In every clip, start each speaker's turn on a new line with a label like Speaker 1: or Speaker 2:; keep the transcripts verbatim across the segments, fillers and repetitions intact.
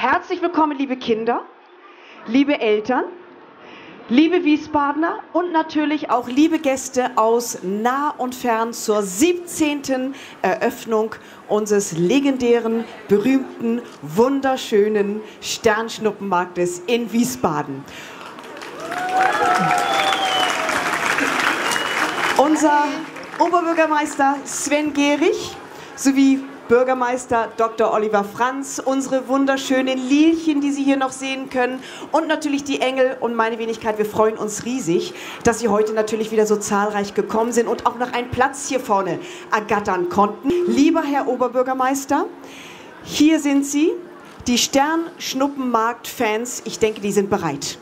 Speaker 1: Herzlich willkommen, liebe Kinder, liebe Eltern, liebe Wiesbadener und natürlich auch liebe Gäste aus nah und fern zur siebzehnten Eröffnung unseres legendären, berühmten, wunderschönen Sternschnuppenmarktes in Wiesbaden. Unser Oberbürgermeister Sven Gehrig sowie Bürgermeister Doktor Oliver Franz, unsere wunderschönen Lilchen, die Sie hier noch sehen können, und natürlich die Engel und meine Wenigkeit. Wir freuen uns riesig, dass Sie heute natürlich wieder so zahlreich gekommen sind und auch noch einen Platz hier vorne ergattern konnten. Lieber Herr Oberbürgermeister, hier sind Sie, die Sternschnuppenmarkt-Fans. Ich denke, die sind bereit.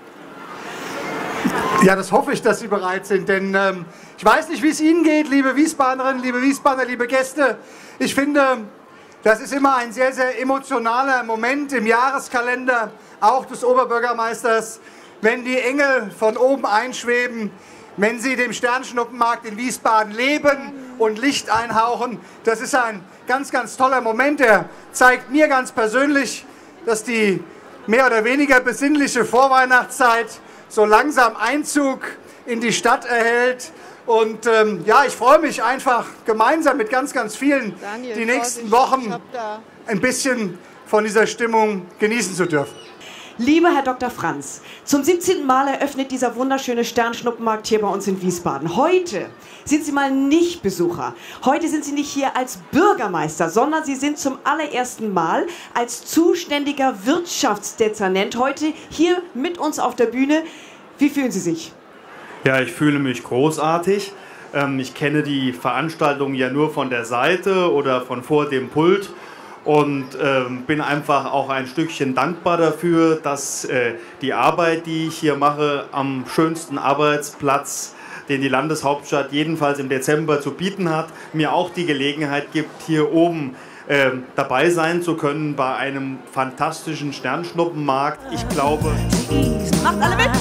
Speaker 2: Ja, das hoffe ich, dass Sie bereit sind, denn ähm, ich weiß nicht, wie es Ihnen geht, liebe Wiesbaderinnen, liebe Wiesbadener, liebe Gäste. Ich finde, das ist immer ein sehr, sehr emotionaler Moment im Jahreskalender, auch des Oberbürgermeisters, wenn die Engel von oben einschweben, wenn sie dem Sternschnuppenmarkt in Wiesbaden Leben und Licht einhauchen. Das ist ein ganz, ganz toller Moment, der zeigt mir ganz persönlich, dass die mehr oder weniger besinnliche Vorweihnachtszeit so langsam Einzug in die Stadt erhält. Und ähm, ja, ich freue mich einfach, gemeinsam mit ganz, ganz vielen Daniel, die nächsten Wochen ein bisschen von dieser Stimmung genießen zu dürfen.
Speaker 1: Lieber Herr Doktor Franz, zum siebzehnten Mal eröffnet dieser wunderschöne Sternschnuppenmarkt hier bei uns in Wiesbaden. Heute sind Sie mal nicht Besucher. Heute sind Sie nicht hier als Bürgermeister, sondern Sie sind zum allerersten Mal als zuständiger Wirtschaftsdezernent heute hier mit uns auf der Bühne. Wie fühlen Sie sich?
Speaker 3: Ja, ich fühle mich großartig. Ich kenne die Veranstaltung ja nur von der Seite oder von vor dem Pult und bin einfach auch ein Stückchen dankbar dafür, dass die Arbeit, die ich hier mache, am schönsten Arbeitsplatz, den die Landeshauptstadt jedenfalls im Dezember zu bieten hat, mir auch die Gelegenheit gibt, hier oben äh, dabei sein zu können bei einem fantastischen Sternschnuppenmarkt. Ich glaube...
Speaker 1: Macht alle mit!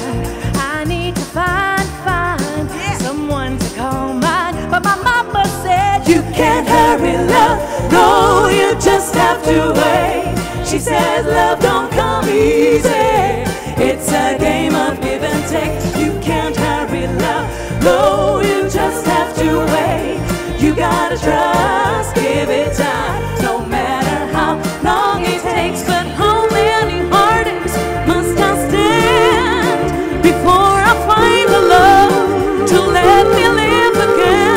Speaker 4: But my mama said you can't hurry love, no, you just have to wait. She says love don't come easy, it's a game of give and take. You can't hurry love, no, you just have to wait. You gotta trust, give it time, no matter how long it takes. But how many heartaches must I stand before I find the love to let me live again?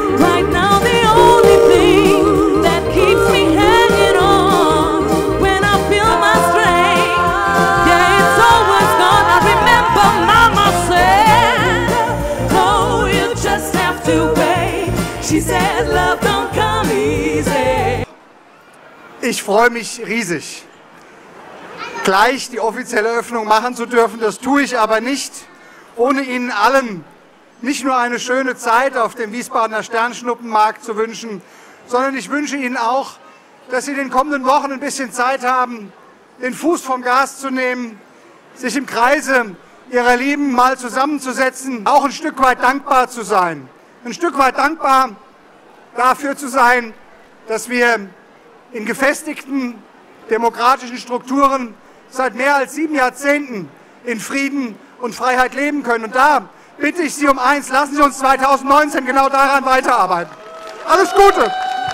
Speaker 2: Ich freue mich riesig, gleich die offizielle Eröffnung machen zu dürfen. Das tue ich aber nicht, ohne Ihnen allen nicht nur eine schöne Zeit auf dem Wiesbadener Sternschnuppenmarkt zu wünschen, sondern ich wünsche Ihnen auch, dass Sie in den kommenden Wochen ein bisschen Zeit haben, den Fuß vom Gas zu nehmen, sich im Kreise Ihrer Lieben mal zusammenzusetzen, auch ein Stück weit dankbar zu sein. Ein Stück weit dankbar dafür zu sein, dass wir in gefestigten demokratischen Strukturen seit mehr als sieben Jahrzehnten in Frieden und Freiheit leben können. Und da bitte ich Sie um eins, lassen Sie uns zweitausendneunzehn genau daran weiterarbeiten. Alles Gute!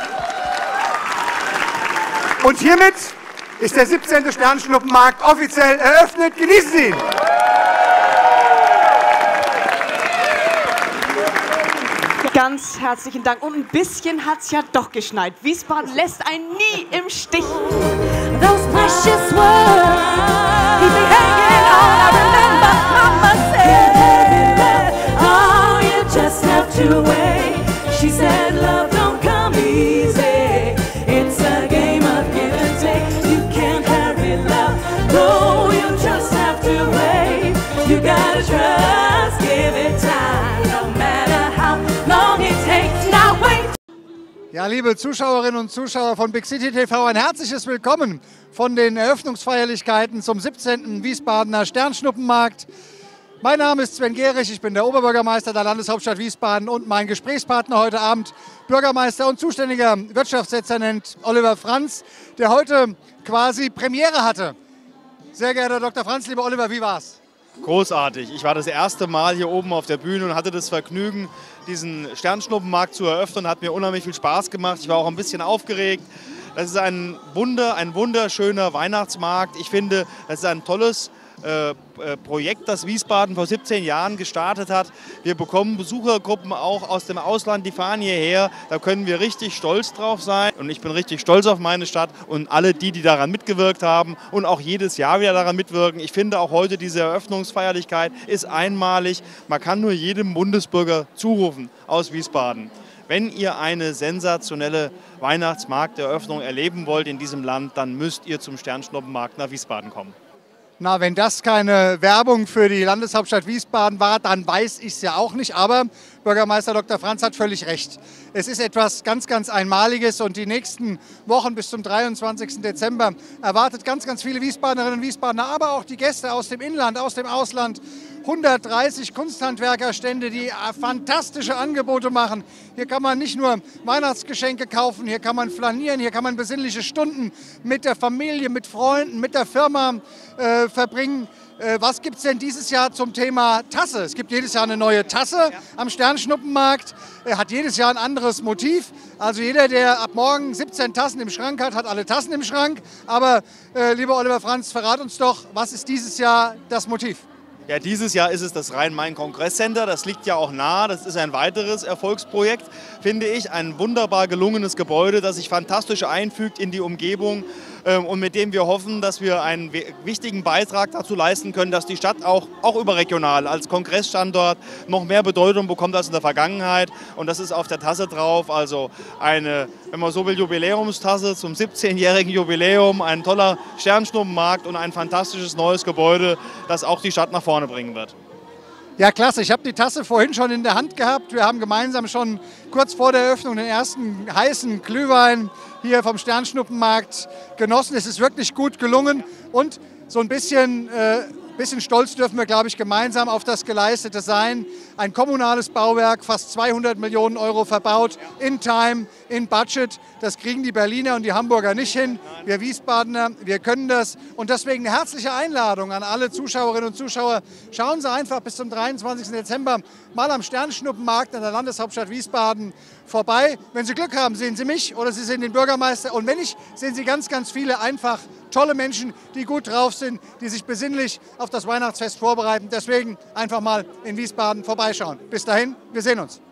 Speaker 2: Und hiermit ist der siebzehnte Sternschnuppenmarkt offiziell eröffnet. Genießen Sie ihn!
Speaker 1: Ganz herzlichen Dank. Und ein bisschen hat es ja doch geschneit. Wiesbaden lässt einen nie im Stich.
Speaker 4: Those precious words, keep me hanging on. I remember Mama said, oh, you just have to wait. She said, love don't come easy. It's a game of give and take. You can't hurry love. No, you just have to wait. You gotta trust, give it time, no matter how long it takes. Now wait.
Speaker 2: Ja, liebe Zuschauerinnen und Zuschauer von Big City T V, ein herzliches Willkommen von den Eröffnungsfeierlichkeiten zum siebzehnten Wiesbadener Sternschnuppenmarkt. Mein Name ist Sven Gehrig, ich bin der Oberbürgermeister der Landeshauptstadt Wiesbaden und mein Gesprächspartner heute Abend, Bürgermeister und zuständiger Wirtschaftsdezernent Oliver Franz, der heute quasi Premiere hatte. Sehr geehrter Doktor Franz, lieber Oliver, wie war's?
Speaker 3: Großartig. Ich war das erste Mal hier oben auf der Bühne und hatte das Vergnügen, diesen Sternschnuppenmarkt zu eröffnen. Hat mir unheimlich viel Spaß gemacht. Ich war auch ein bisschen aufgeregt. Das ist ein Wunder, ein wunderschöner Weihnachtsmarkt. Ich finde, das ist ein tolles äh, Projekt, das Wiesbaden vor siebzehn Jahren gestartet hat. Wir bekommen Besuchergruppen auch aus dem Ausland, die fahren hierher. Da können wir richtig stolz drauf sein. Und ich bin richtig stolz auf meine Stadt und alle die, die daran mitgewirkt haben und auch jedes Jahr wieder daran mitwirken. Ich finde auch heute diese Eröffnungsfeierlichkeit ist einmalig. Man kann nur jedem Bundesbürger zurufen aus Wiesbaden. Wenn ihr eine sensationelle Weihnachtsmarkteröffnung erleben wollt in diesem Land, dann müsst ihr zum Sternschnuppenmarkt nach Wiesbaden kommen.
Speaker 2: Na, wenn das keine Werbung für die Landeshauptstadt Wiesbaden war, dann weiß ich es ja auch nicht. Aber Bürgermeister Doktor Franz hat völlig recht. Es ist etwas ganz, ganz Einmaliges und die nächsten Wochen bis zum dreiundzwanzigsten Dezember erwartet ganz, ganz viele Wiesbadenerinnen und Wiesbadener, aber auch die Gäste aus dem Inland, aus dem Ausland. hundertdreißig Kunsthandwerkerstände, die fantastische Angebote machen. Hier kann man nicht nur Weihnachtsgeschenke kaufen, hier kann man flanieren, hier kann man besinnliche Stunden mit der Familie, mit Freunden, mit der Firma äh, verbringen. Äh, was gibt es denn dieses Jahr zum Thema Tasse? Es gibt jedes Jahr eine neue Tasse ja. am Sternschnuppenmarkt, äh, hat jedes Jahr ein anderes Motiv. Also jeder, der ab morgen siebzehn Tassen im Schrank hat, hat alle Tassen im Schrank. Aber äh, lieber Oliver Franz, verrat uns doch, was ist dieses Jahr das Motiv?
Speaker 3: Ja, dieses Jahr ist es das Rhein-Main-Kongress-Center. Das liegt ja auch nah. Das ist ein weiteres Erfolgsprojekt, finde ich. Ein wunderbar gelungenes Gebäude, das sich fantastisch einfügt in die Umgebung und mit dem wir hoffen, dass wir einen wichtigen Beitrag dazu leisten können, dass die Stadt auch, auch überregional als Kongressstandort noch mehr Bedeutung bekommt als in der Vergangenheit. Und das ist auf der Tasse drauf. Also eine, wenn man so will, Jubiläumstasse zum siebzehnjährigen Jubiläum. Ein toller Sternschnuppenmarkt und ein fantastisches neues Gebäude, das auch die Stadt nach vorne bringen wird.
Speaker 2: Ja, klasse. Ich habe die Tasse vorhin schon in der Hand gehabt. Wir haben gemeinsam schon kurz vor der Eröffnung den ersten heißen Glühwein hier vom Sternschnuppenmarkt genossen. Es ist wirklich gut gelungen und so ein bisschen, äh, bisschen stolz dürfen wir, glaube ich, gemeinsam auf das Geleistete sein. Ein kommunales Bauwerk, fast zweihundert Millionen Euro verbaut, in Time, in Budget. Das kriegen die Berliner und die Hamburger nicht hin. Wir Wiesbadener, wir können das. Und deswegen eine herzliche Einladung an alle Zuschauerinnen und Zuschauer. Schauen Sie einfach bis zum dreiundzwanzigsten Dezember mal am Sternschnuppenmarkt in der Landeshauptstadt Wiesbaden vorbei. Wenn Sie Glück haben, sehen Sie mich oder Sie sehen den Bürgermeister. Und wenn nicht, sehen Sie ganz, ganz viele einfach tolle Menschen, die gut drauf sind, die sich besinnlich auf das Weihnachtsfest vorbereiten. Deswegen einfach mal in Wiesbaden vorbeischauen. Bis dahin, wir sehen uns.